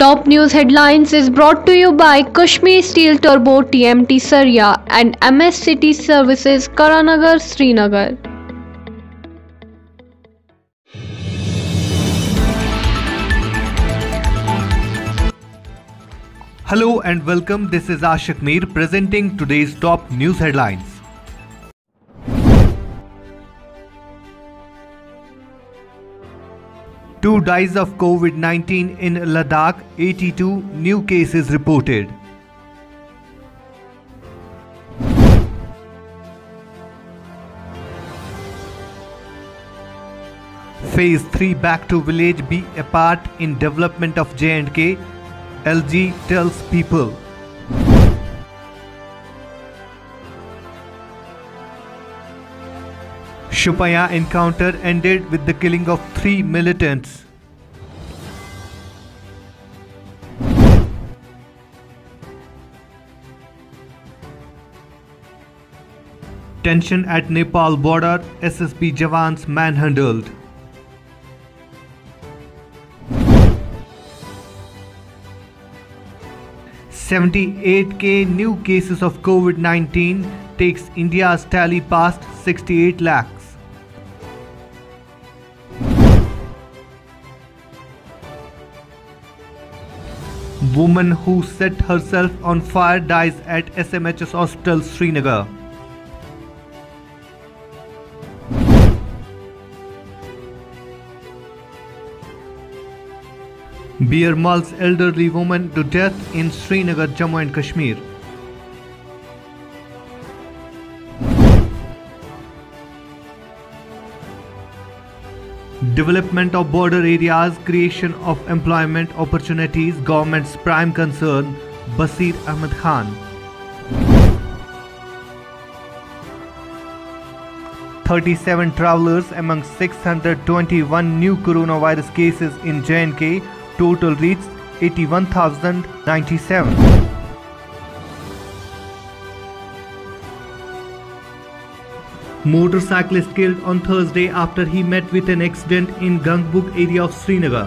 Top news headlines is brought to you by Kashmir Steel Turbo TMT Saria and MS City Services Karanagar Srinagar. Hello and welcome. This is Ashik Mir presenting today's top news headlines. Two dies of COVID-19 in Ladakh, 82 new cases reported. Phase 3 back to village be a part in development of J&K, LG tells people. Shopaya encounter ended with the killing of 3 militants. Tension at Nepal border, SSB Jawans manhandled. "78K new cases of COVID-19 takes India's tally past 68 lakhs. Woman who set herself on fire dies at SMHS Hospital, Srinagar. Bear mauls elderly woman to death in Srinagar, Jammu and Kashmir. Development of border areas, creation of employment opportunities, government's prime concern, Basir Ahmed Khan. 37 travelers among 621 new coronavirus cases in J&K, total reached 81,097. Motorcyclist killed on Thursday after he met with an accident in Gangbuk area of Srinagar.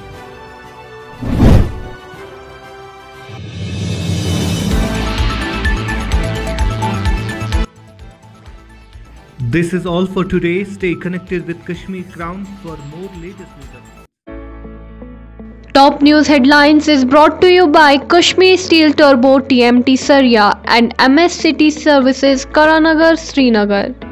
This is all for today. Stay connected with Kashmir Crown for more latest news updates. Top news headlines is brought to you by Kashmir Steel Turbo TMT Saria and MS City Services Karanagar Srinagar.